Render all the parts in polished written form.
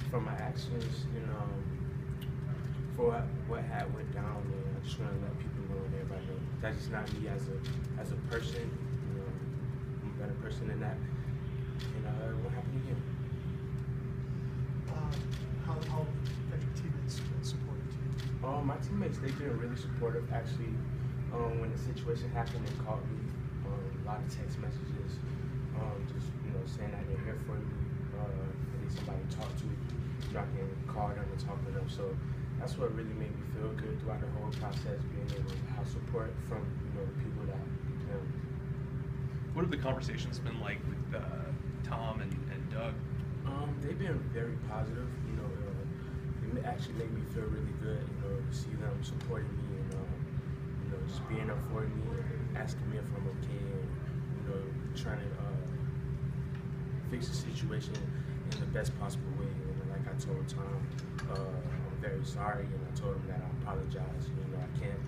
for my actions and for what had went down, and I just want to let people know and everybody know that's just not me as a person. I'm a better person than that, and it won't happen again. How have your teammates been supportive to you? My teammates, they've been really supportive. Actually, when the situation happened, they called me. A lot of text messages, just saying that they're here for me. I need somebody to talk to. I can call them and talk to them. So that's what really made me feel good throughout the whole process, being able to have support from the people that. What have the conversations been like with Tom and Doug? They've been very positive. It actually made me feel really good. To see them supporting me and just being up for me and asking me if I'm okay and trying to fix the situation in the best possible way. And like I told Tom, I'm very sorry, and I told him that I apologize. I can't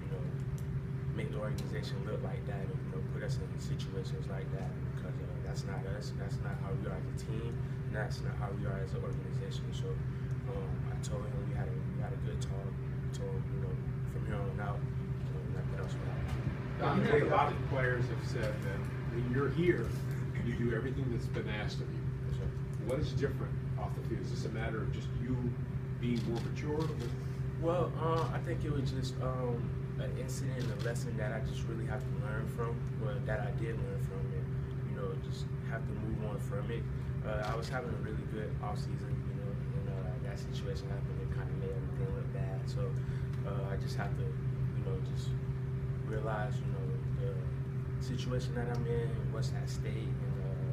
make the organization look like that and put us in situations like that, because that's not us. That's not how we are as a team, and that's not how we are as an organization. So I told him we had a good talk. Told him, from here on out, nothing else will happen. A lot of players have said that when you're here, you do everything that's been asked of you. Yes, sir. What is different off the field? Is this a matter of just you being more mature? Well, I think it was just an incident, a lesson that I just really have to learn from, or that I did learn from, and just have to move on from it. I was having a really good off season, and that situation happened. It kind of made everything look bad. So I just have to, just realize, the situation that I'm in, what's at stake, and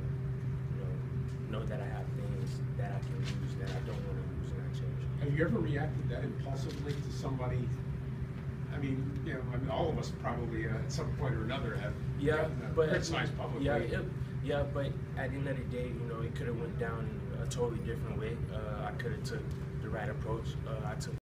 know that I have things that I can use that I don't want to use, and I change. Have you ever reacted that impulsively to somebody? I mean, all of us probably at some point or another have criticized publicly. Yeah, but at the end of the day, it could have went down in a totally different way. I could have took the right approach. I took